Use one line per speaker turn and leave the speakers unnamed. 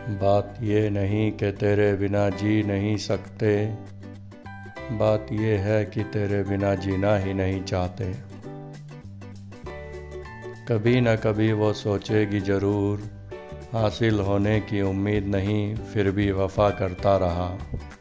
बात ये नहीं कि तेरे बिना जी नहीं सकते, बात ये है कि तेरे बिना जीना ही नहीं चाहते। कभी न कभी वो सोचेगी ज़रूर, हासिल होने की उम्मीद नहीं फिर भी वफ़ा करता रहा।